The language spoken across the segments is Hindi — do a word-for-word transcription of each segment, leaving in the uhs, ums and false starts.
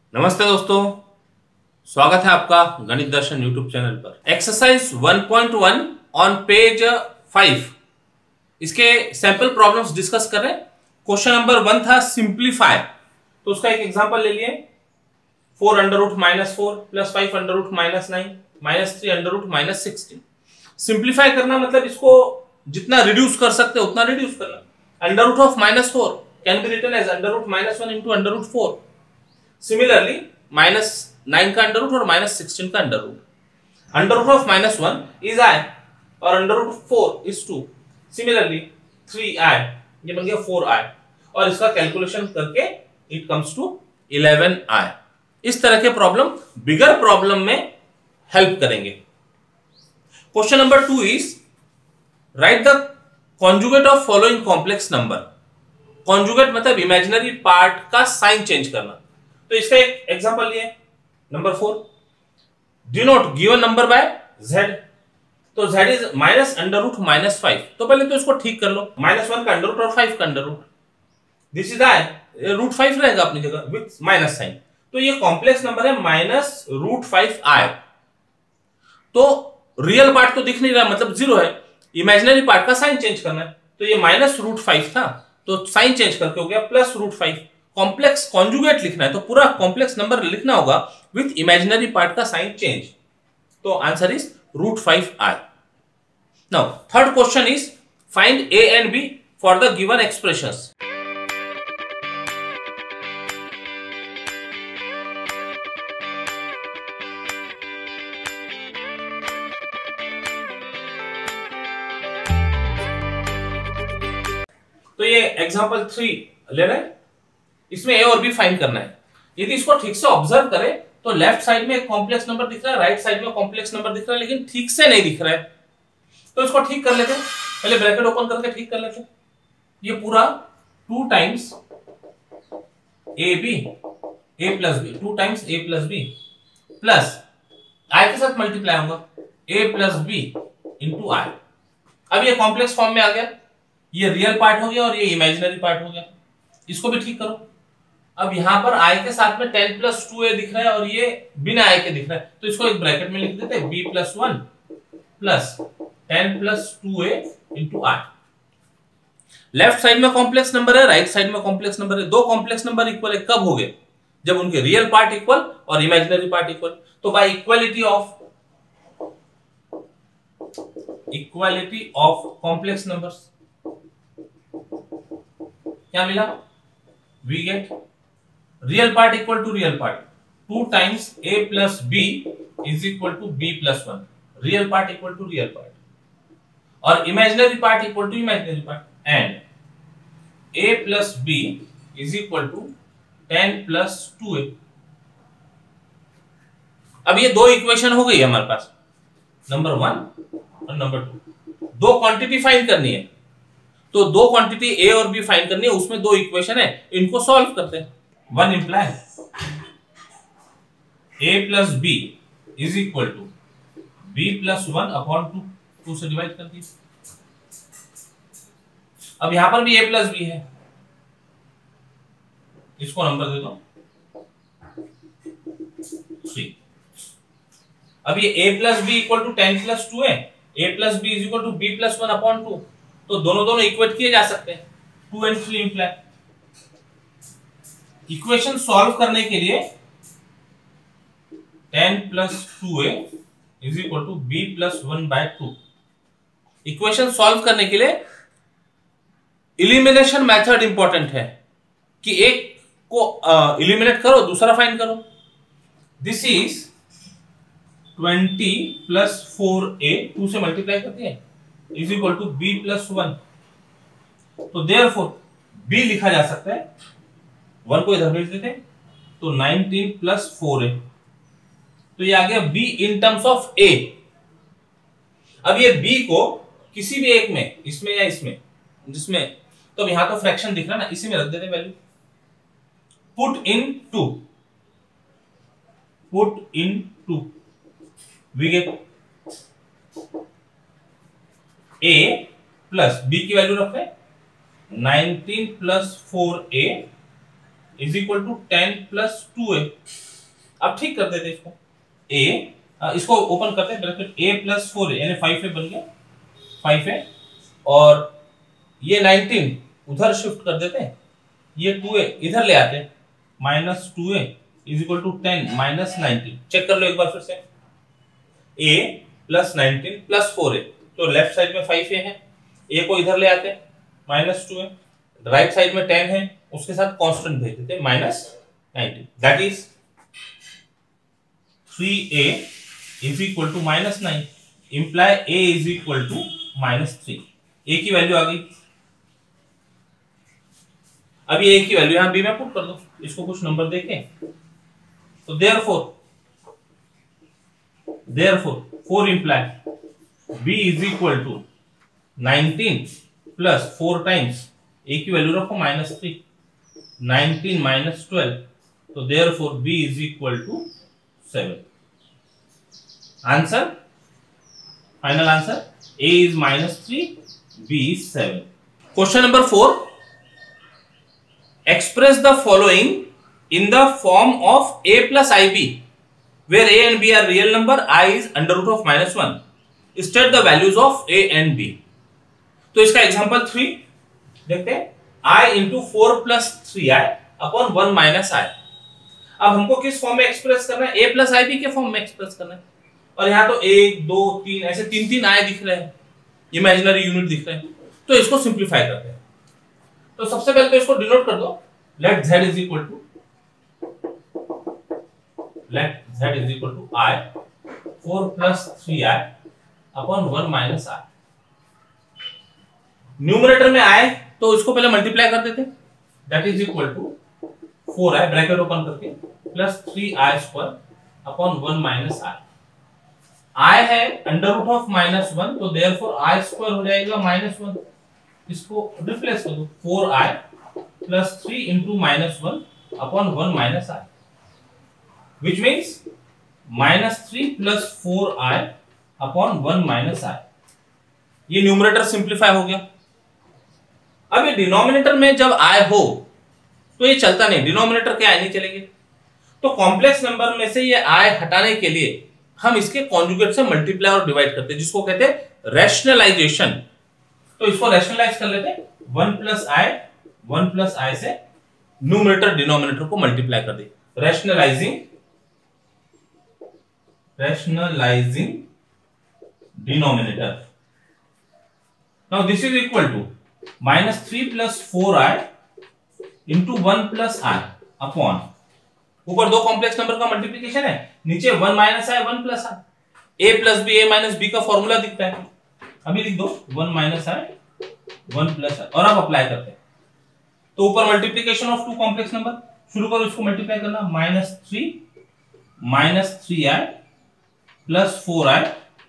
नमस्ते दोस्तों, स्वागत है आपका गणित दर्शन यूट्यूब चैनल पर। Exercise one point one on page five, इसके सैंपल प्रॉब्लम्स डिस्कस कर रहे हैं। क्वेश्चन नंबर वन था सिंप्लीफाई, तो उसका एक एग्जांपल ले लिए। Four under root minus four plus five under root minus nine minus three under root minus sixteen. Simplify करना मतलब इसको जितना रिड्यूस कर सकते हो उतना रिड्यूस करना। Under root of minus four can be written as under root minus one into under root four. Similarly minus nine का अंडर रूट और माइनस सिक्सटीन का under root. Under root of minus one is i और under root four is two. Similarly three i, ये बन गया फोर आई, और इसका कैलकुलेशन करके it comes to eleven i. इस तरह के प्रॉब्लम बिगर प्रॉब्लम में हेल्प करेंगे। Question number two is write the conjugate of following complex number. Conjugate मतलब इमेजिनरी पार्ट का साइन चेंज करना। तो इसका एक एग्जांपल लिए, number four, denote given number by z। तो z is minus under root minus five. तो पहले तो इसको ठीक कर लो, माइनस वन का अंडर रूट और फाइव का under root. This is i, root five रहेगा अपनी जगह विथ माइनस साइन। तो ये कॉम्प्लेक्स नंबर है माइनस रूट फाइव आई। तो रियल पार्ट तो दिख नहीं रहा, मतलब जीरो है। इमेजिनरी पार्ट का साइन चेंज करना है, तो ये माइनस रूट फाइव था, तो साइन चेंज करके हो गया plus root five. Complex conjugate लिखना है तो पूरा कॉम्प्लेक्स नंबर लिखना होगा विथ इमेजिनरी पार्ट का साइन चेंज। तो answer is root five i. Now third question is find a and b for the given expressions. तो ये एग्जांपल थ्री ले रहे हैं, इसमें ए और बी फाइंड करना है। यदि इसको ठीक से ऑब्जर्व करें तो लेफ्ट साइड में एक कॉम्प्लेक्स नंबर दिख रहा है, राइट साइड में कॉम्प्लेक्स नंबर दिख रहा है, लेकिन ठीक से नहीं दिख रहा है। तो इसको ठीक कर लेते हैं, पहले ब्रैकेट ओपन करके ठीक कर लेते हैं। ये पूरा two times A b a plus b, two times a plus b plus i के साथ मल्टीप्लाई होगा a plus b into i. अब ये कॉम्प्लेक्स फॉर्म में आ गया, ये रियल पार्ट हो गया और ये इमेजिनरी पार्ट हो गया। इसको भी ठीक करो। अब यहां पर i के साथ में टेन प्लस टू ए दिख रहा है और ये बिना i के दिख रहा है, तो इसको एक ब्रैकेट में लिख देते हैं b plus one plus ten plus two a into i. Left side में कॉम्प्लेक्स नंबर है, राइट साइड में कॉम्प्लेक्स नंबर है। दो कॉम्प्लेक्स नंबर इक्वल है कब हो गए? जब उनके रियल पार्ट इक्वल और इमेजिनरी पार्ट इक्वल। तो by equality of equality of complex numbers क्या मिला? We get real part equal to real part, two times a plus b is equal to b plus one. Real part equal to real part और imaginary part equal to imaginary part, and a plus b is equal to ten plus two a. अब ये दो इक्वेशन हो गई हमारे पास, नंबर वन और नंबर टू। दो क्वांटिटी फाइंड करनी है, तो दो क्वांटिटी ए और बी फाइंड करनी है, उसमें दो इक्वेशन है, इनको सॉल्व करते हैं। One imply a plus b is equal to b plus one upon two, two से डिवाइड कर दी। अब यहां पर भी ए प्लस बी है, इसको नंबर दे दो थ्री। अब ये a plus b equal to ten plus two है, a plus b is equal to b plus one upon two, तो दोनों दोनों इक्वेट किए जा सकते हैं। Two and three imply. Equation solve करने के लिए ten plus two a is equal to b plus one by two. Equation solve करने के लिए इलिमिनेशन मेथड इंपॉर्टेंट है कि एक को इलिमिनेट करो, दूसरा फाइंड करो। This is twenty plus four a, two से मल्टीप्लाई करते हैं, is equal to b plus one. तो देयरफॉर बी लिखा जा सकता है, वन को इधर भेज देते हैं, तो नाइनटीन प्लस फोर ए। तो ये आ गया b in terms of a. अब ये बी को किसी भी एक में, इसमें या इसमें, जिसमें, तो यहां तो फ्रैक्शन दिख रहा है ना, इसी में रख देते value. Put in two, put in two, we get a plus b की वैल्यू रखते हैं nineteen plus four a is equal to ten plus two a. अब ठीक कर देते इसको, ए इसको ओपन करते हैं bracket, a plus four a यानी फाइव ए बन गया, फाइव ए और ये नाइनटीन उधर शिफ्ट कर देते हैं, ये टू ए इधर ले आते हैं, minus two a is equal to ten minus nineteen. Check कर लो एक बार फिर से, a plus nineteen plus four a, तो लेफ्ट साइड में फाइव ए है, ए को इधर ले आते हैं minus two a, right side में टेन है उसके साथ कांस्टेंट भेज देते हैं minus nineteen, that is three a is equal to minus nine, imply a is equal to minus three. A की वैल्यू आ गई, अब ये ए की वैल्यू यहां बी में पुट कर दो, इसको कुछ नंबर देके, तो therefore therefore four imply b is equal to nineteen plus four times a की वैल्यू रखो minus three, nineteen minus twelve, तो therefore b is equal to seven. Answer, final answer, a is minus three, b is seven. Question number four. Express the following in the form of a plus ib, where a and b are real number, I is under root of minus one. State the values of a and b. तो इसका एग्जांपल थ्री देखते हैं, i into four plus three i upon one minus i. अब हमको किस फॉर्म में एक्सप्रेस करना है? a plus ib के फॉर्म में एक्सप्रेस करना है, और यहाँ तो एक दो तीन ऐसे तीन तीन आए दिख रहे हैं, इमेजिनरी यूनिट दिख रहे हैं, तो इसको सिंप्लीफाई करते हैं। तो सबसे पहले तो इसको डिनोट कर दो, let z is equal to let z is equal to i four plus three i upon one minus i। Numerator में आए तो इसको पहले मल्टीप्लाई कर देते, that is equal to four i bracket open करके plus three i square upon one minus i। i है under root of minus one, तो देयरफॉर i स्क्वायर हो जाएगा माइनस वन, इसको रिप्लेस कर दो, four i plus three into minus one upon one minus i, which means minus three plus four i upon one minus i। ये न्यूमरेटर सिंप्लीफाई हो गया। अब ये डिनोमिनेटर में जब i हो तो ये चलता नहीं, डिनोमिनेटर के i नहीं चलेंगे, तो कॉम्प्लेक्स नंबर में से ये i हटाने के लिए हम इसके कॉन्जुगेट से मल्टीप्लाई और डिवाइड करते हैं, जिसको कहते हैं रैशनलाइजेशन। तो इसको रैशनलाइज कर लेते हैं, one plus i one plus i से न्यूमरेटर डिनोमिनेटर को मल्टीप्लाई कर दे, rationalising rationalising denominator. Now this is equal to minus three plus four i into one plus i upon, ऊपर दो कॉम्प्लेक्स नंबर का मल्टीप्लिकेशन है, नीचे one minus i one plus i, a plus B A minus B का फॉर्मूला दिखता है, अभी लिख दो one minus i one plus i, और अब अप्लाई करते हैं। तो ऊपर multiplication of two complex number, शुरू करो इसको मल्टीप्लाई करना, minus three minus three I plus four i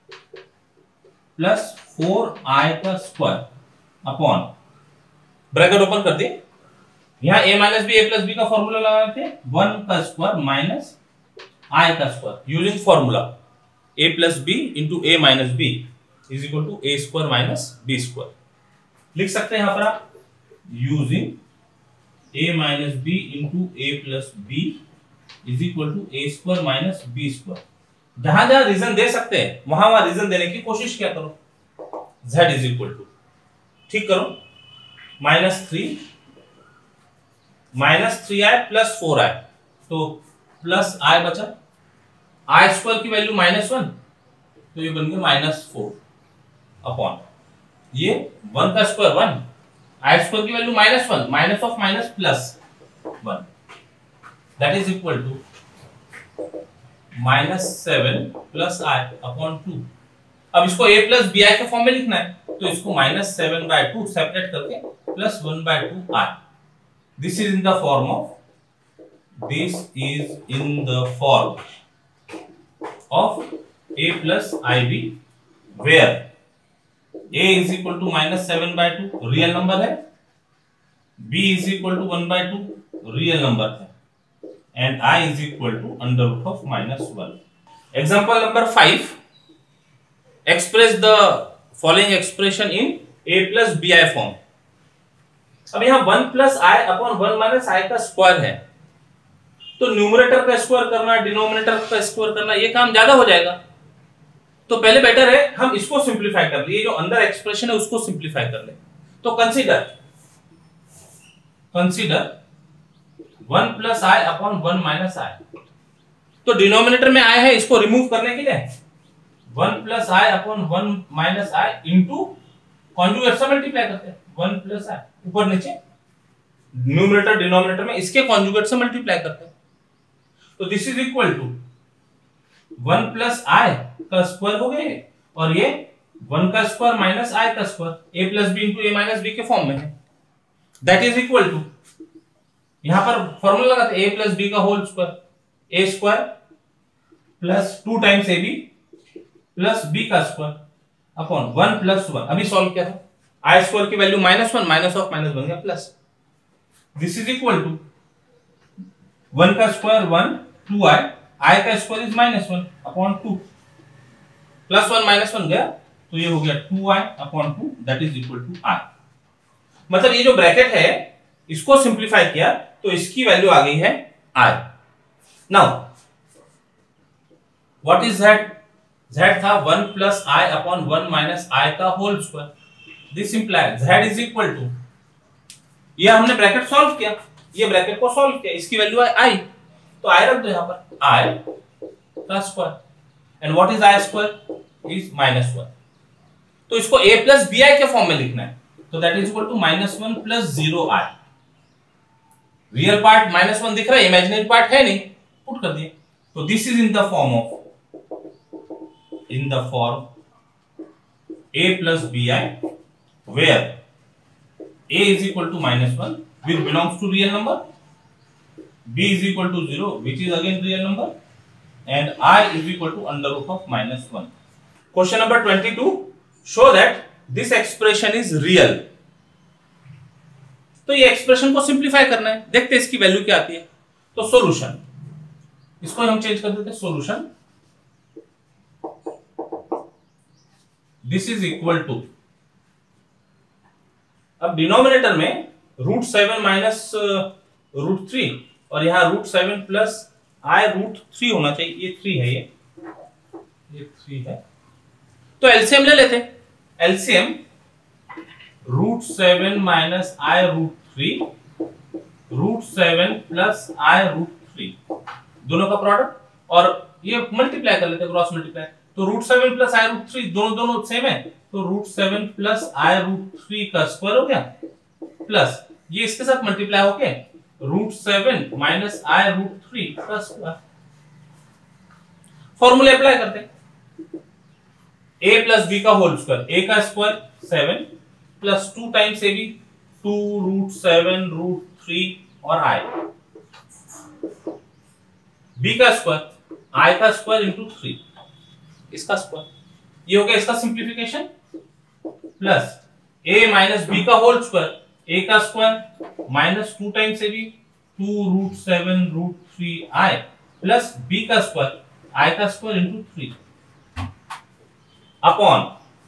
plus four i का स्क्वायर अपॉन, ब्रैकेट ओपन कर दे, यहां a minus b a plus B का फॉर्मूला लगाते हैं, वन का स्क्वायर माइनस आई का square, using formula a plus b into a minus b is equal to A square minus B square. लिख सकते हैं यहां पर आप, using a minus B into a plus b is equal to A square minus B square. जहां जहां रीजन दे सकते हैं वहां वहां रीजन देने की कोशिश क्या करो, z इज इक्वल टू, ठीक करो, minus three minus three I plus four i, तो प्लस आई बचा, आई स्क्वायर की वैल्यू माइनस वन, तो ये बन गया माइनस फोर अपॉन, ये वन का स्क्वायर वन, आई स्क्वायर की value minus one, minus of minus plus one, that is equal to minus seven plus i upon two. अब इसको a प्लस बी आई के फॉर्म में लिखना है, तो इसको minus seven by two separate करके plus one by two i. This is in the form of, this is in the form of a plus ib, where a is equal to minus seven by two, real number है, b is equal to one by two, real number है, and I is equal to under root of minus one. Example number five. Express the following expression in a plus bi form. अब यहाँ one plus i upon one minus i का स्क्वायर है, तो न्यूमरेटर का स्क्वायर करना, डिनोमिनेटर का स्क्वायर करना, ये काम ज्यादा हो जाएगा। तो पहले बेटर है हम इसको सिंप्लीफाई कर ले, ये जो अंदर एक्सप्रेशन है उसको सिंप्लीफाई कर ले। तो consider consider one plus i upon one minus i. तो डिनोमिनेटर में आई है, इसको रिमूव करने के लिए one plus i upon one minus i into conjugate से मल्टीप्लाई करते हैं, वन प्लस आई ऊपर नीचे न्यूमरेटर डिनोमिनेटर में इसके कॉन्जुगेट से मल्टीप्लाई करते हैं। तो this is equal to one plus i का स्क्वायर हो गया और ये वन का स्क्वायर माइनस आई का square, a plus b into a minus b के फॉर्म में है। दैट इज इक्वल टू, यहां पर फॉर्मूला लगाते हैं ए प्लस बी का whole square, A square plus two times A B plus B का square upon one plus one. अभी सॉल्व किया था, आई स्क्वायर की value minus one, minus of minus बन गया plus. This is equal to one का square one, two i, i का square is minus one upon two, plus one minus one गया तो ये हो गया two I upon two, that is equal to i. मतलब ये जो ब्रैकेट है इसको सिंप्लीफाई किया तो इसकी वैल्यू आ गई है i. Now what is z? z था one plus i upon one minus i का whole square. This implies z is equal to, ये हमने ब्रैकेट सॉल्व किया, ये ब्रैकेट को सॉल्व किया, इसकी वैल्यू है आई, तो आई रख दो यहां पर, आई का square and what is I square is minus one. तो इसको a प्लस बी आई के फॉर्म में लिखना है, तो that is equal to minus one plus zero I. Real part minus one दिख रहा है, इमेजिनरी पार्ट है नहीं, पुट कर दिए। तो this is in the form of in the form a plus bi where a is equal to minus one which belongs to real number, b is equal to zero which is again real number, and I is equal to under root of minus one. Question number twenty-two, show that this expression is real. तो ये एक्सप्रेशन को सिंप्लीफाई करना है, देखते हैं इसकी वैल्यू क्या आती है। तो सॉल्यूशन, इसको हम चेंज कर देते हैं, solution this is equal to, अब डिनोमिनेटर में root seven minus root three और यहां root seven plus I root three होना चाहिए, ये थ्री है, ये ये थ्री है। तो एलसीएम ले लेते हैं, LCM root seven minus I root three, root seven plus I root three, दोनों का प्रोडक्ट, और ये मल्टीप्लाई कर लेते हैं, क्रॉस मल्टीप्लाई। तो root seven plus I root three दोनों दोनों सेम है, तो root seven plus I root three का स्क्वायर हो गया प्लस ये इसके साथ मल्टीप्लाई होके root seven minus I root three का स्क्वायर। फॉर्मूला अप्लाई करते हैं, a प्लस बी का होल स्क्वायर, a का square seven plus two times ए B, two root seven root three और i, b का स्क्वायर, i का स्क्वायर इंटू थ्री, इसका स्क्वायर, ये हो गया इसका simplification, plus a minus B का होल स्क्वायर, a का स्क्वायर माइनस टू टाइम्स ए B, two root seven root three आई, प्लस b का स्क्वायर, i का square into three, upon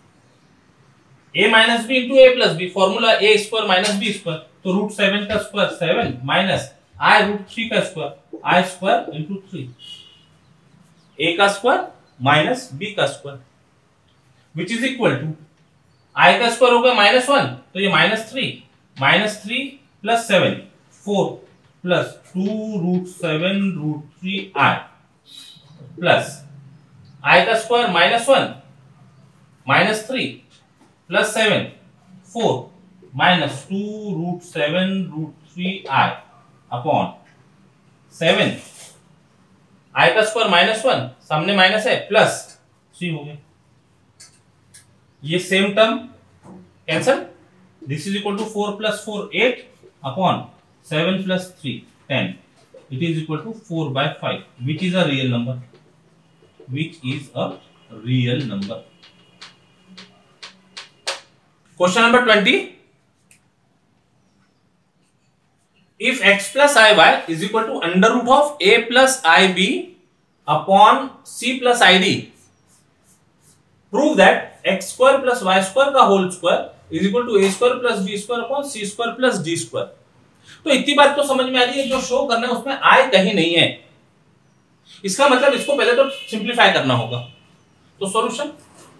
a minus B into a plus B, formula a square minus B square, तो रूट सेवन का square seven minus i root three का square, i square into three, a का स्क्वायर माइनस b का square, which is equal to i का स्क्वायर हो गया माइनस वन, तो ये minus three, minus three plus seven, four plus two root seven root three I, plus i का square minus one, minus three plus seven, four minus two root seven root three I upon seven, i का स्क्वायर माइनस वन, सामने माइनस है, प्लस थ्री हो गया, ये same term cancel, this is equal to four plus four eight upon seven plus three ten, it is equal to four by five, which is a real number, which is a real number. Question number twenty, if x plus iy is equal to under root of a plus ib upon c plus id, prove that x square plus y square का whole square is equal to A square plus B square upon C square plus D square. तो इतनी बात तो समझ में आ रही है, जो शो करना है उसमें आई कहीं नहीं है, इसका मतलब इसको पहले तो सिंप्लीफाई करना होगा। तो solution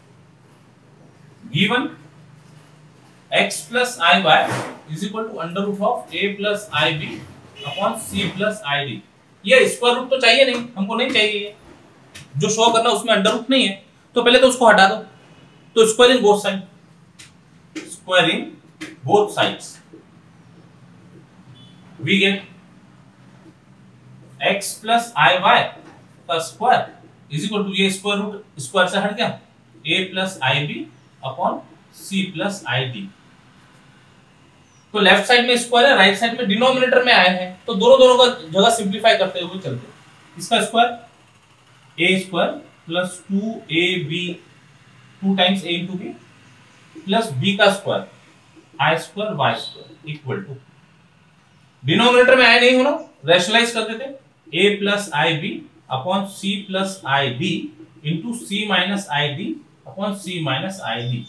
given x plus I Y is equal to under root of a plus I B upon c plus I D. ये स्क्वायर रूट तो चाहिए नहीं, हमको नहीं चाहिए, जो शो करना उसमें अंडर रूट नहीं है, तो पहले तो उसको हटा दो। तो squaring both side, squaring both sides we get x plus I Y का स्क्वायर इज इक्वल टू ये स्क्वायर रूट स्क्वायर से हट गया a plus I B upon c plus I D. तो लेफ्ट साइड में स्क्वायर है, राइट साइड में डिनोमिनेटर में आए हैं, तो दोनों दोनों का जगह सिंप्लीफाई करते हुए चलते। इसका square a square plus two A B two times a into B plus b का square I square Y square equal to, denominator में आए नहीं हो ना, रैशनलाइज कर देते, a plus I B upon c plus I D into c minus I D upon c minus I D.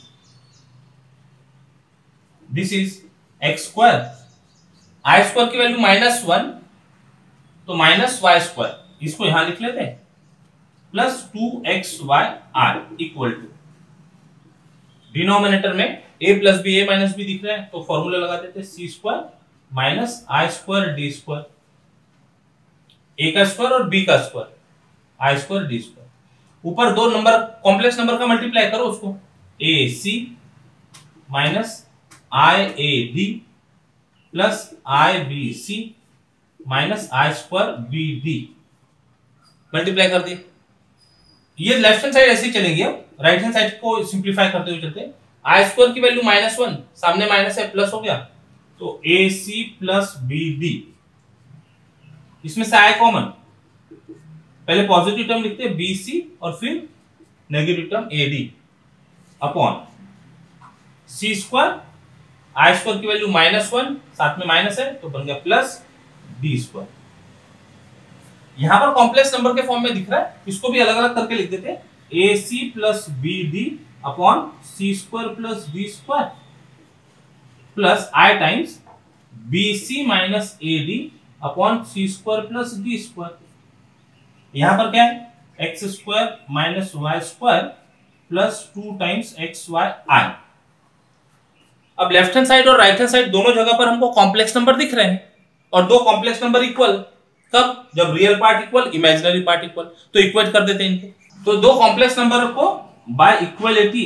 This is X square, I square की वैल्यू माइनस वन, तो माइनस वाई स्क्वायर, इसको यहां लिख लेते हैं, plus two X Y are equal to, denominator में a plus B A minus B दिख रहा है, तो फॉर्मूला लगा देते हैं C square minus I square D square, A का स्क्वायर और b का square I square D square. ऊपर दो नंबर कॉम्प्लेक्स नंबर का मल्टीप्लाई करो उसको, A C minus I A D plus I B C minus I square B D, multiply कर दी। ये लेफ्ट हैंड साइड ऐसे ही चलेगी, राइट हैंड साइड को सिंप्लीफाई करते हुए चलते हैं। आई स्क्वायर की वैल्यू माइनस वन, सामने माइनस है प्लस हो गया, तो A C plus B D, इसमें से आई कॉमन, पहले पॉजिटिव टर्म लिखते हैं बी सी और फिर negative term A D upon C square, I square की वैल्यू माइनस वन, साथ में माइनस है तो बन गया प्लस डी स्क्वायर। यहां पर कॉम्प्लेक्स नंबर के फॉर्म में दिख रहा है, इसको भी अलग अलग करके लिख देते हैं, A C plus B D upon C square plus D square plus I times B C minus A D upon C square plus D square. यहां पर क्या है, X square minus Y square plus two times X Y I. अब लेफ्ट हैंड साइड और राइट हैंड साइड दोनों जगह पर हमको कॉम्प्लेक्स नंबर दिख रहे हैं, और दो कॉम्प्लेक्स नंबर इक्वल कब, जब real part equal imaginary part equal, तो इक्वेट कर देते हैं इनको। तो दो कॉम्प्लेक्स नंबर को by equality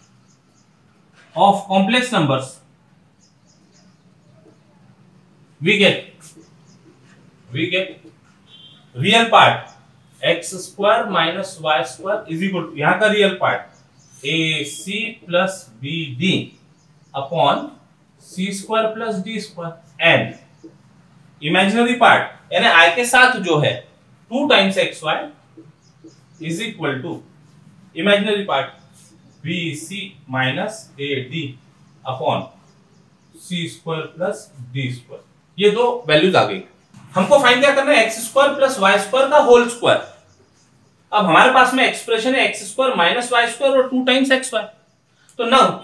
of complex numbers we get we get real part X square minus Y square is equal to, यहां का real part A C plus B D upon C square plus D square, and imaginary part यानी आई के साथ जो है two times X Y is equal to imaginary part B C minus A D upon C square plus D square. ये दो वैल्यूज आ गई। हमको फाइंड क्या करना है, X square plus Y square का होल स्क्वायर। अब हमारे पास में एक्सप्रेशन है X square minus Y square और टू टाइम्स एक्स वाई, तो now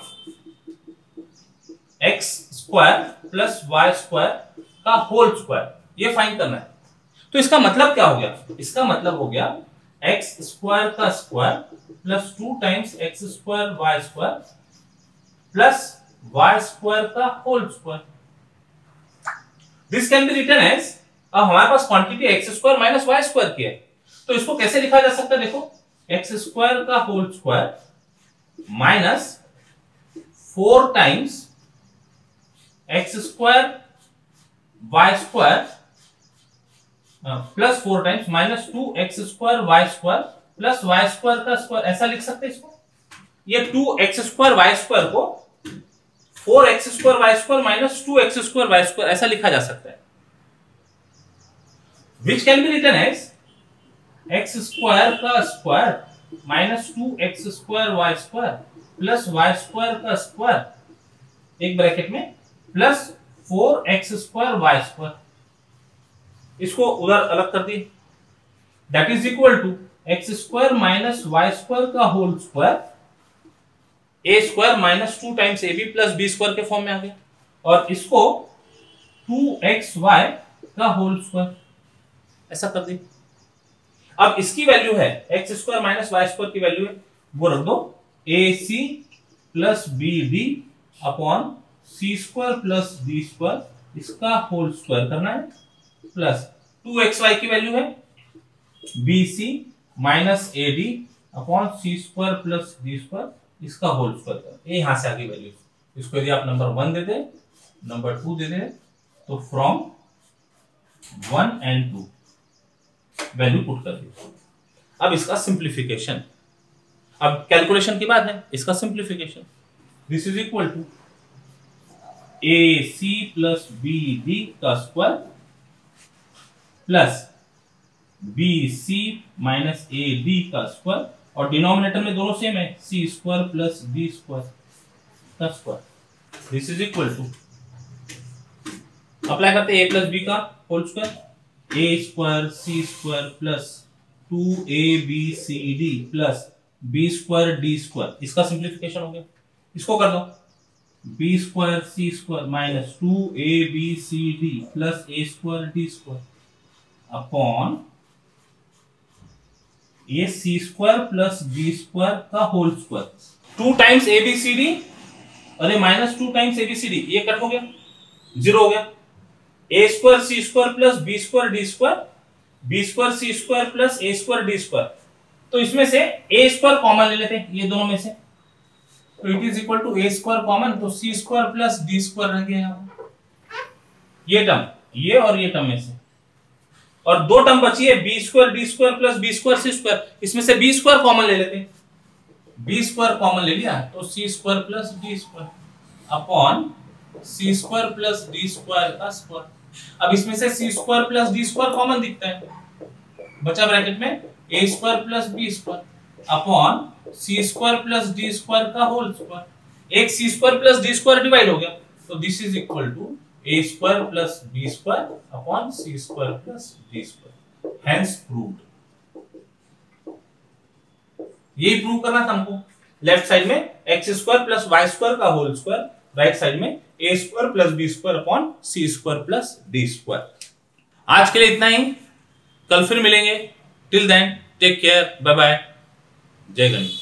X square plus Y square का होल स्क्वायर ये फाइंड करना है। तो इसका मतलब क्या हो गया, इसका मतलब हो गया एक्स स्क्वायर का square plus two times X square Y square plus Y square का whole square. This can be written as, अब हमारे पास quantity X square minus Y square की है, तो इसको कैसे लिखा जा सकता है, देखो एक्स स्क्वायर का whole square minus four times X square Y square plus four times minus two X square Y square plus Y square का स्क्वायर, ऐसा लिख सकते हैं इसको। ये two X square Y square को four X square Y square minus two X square Y square ऐसा लिखा जा सकता है, which can be written as X square का square minus two X square Y square plus Y square का स्क्वायर एक ब्रैकेट में plus four X square Y square, इसको उधर अलग कर दी, that is equal to X square minus Y square का whole square A square minus two times A B plus B square के फॉर्म में आ गया, और इसको टू एक्स वाई का होल स्क्वायर ऐसा कर दी। अब इसकी वैल्यू है X square minus Y square की वैल्यू है वो रख दो A C plus B D upon C square plus D square इसका होल स्क्वायर करना है, प्लस टू एक्स वाई की वैल्यू है B C minus A D upon C square plus D square इसका होल स्क्वायर करना। ये यहां से आगे वैल्यू, इसको यदि आप नंबर वन दे दे, नंबर टू दे दे, तो from one and two value put कर दी। अब इसका सिंप्लीफिकेशन, अब कैलकुलेशन की बात है, इसका simplification this is equal to A C plus B D का square plus B C minus A D का स्क्वायर, और डिनोमिनेटर में दोनों सेम है C square plus D square का square, this is equal to apply करते हैं ए प्लस बी का whole square, A square C square plus two A B C D plus B square D square, इसका सिंप्लीफिकेशन हो गया। इसको कर दो b square C square minus two A B C D plus a square D square upon ये c square plus B square का whole square, two times A B C d, अरे minus two times A B C d, ये कट हो गया, जीरो हो गया, a square C square plus B square D square, b square C square plus a square D square, तो इसमें से ए स्क्वायर कॉमन ले लेते हैं ये दोनों में से, तो it is equal to A square common, तो c square plus D square रह गया यहाँ, ये टर्म ये और ये टर्म में से, और दो टर्म बची है b square D square plus B square सी स्क्वायर, इसमें से बी स्क्वायर कॉमन ले लेते हैं, बी स्क्वायर कॉमन ले लिया तो c square plus D square upon सी स्क्वायर प्लस डी स्क्वायर का स्क्वायर। अब इसमें से c square plus D square common दिखता है, बचा ब्रैकेट में a square plus B square upon C square plus D square का होल स्क्वायर, एक c square plus D square divide हो गया, तो this is equal to A square plus B square upon C square plus D square, hence proved. यही प्रूव करना था हमको, लेफ्ट साइड में x square plus Y square का होल स्क्वायर, राइट साइड में a square plus B square upon C square plus D square. आज के लिए इतना ही, कल फिर मिलेंगे, till then take care, bye bye, जय गणेश।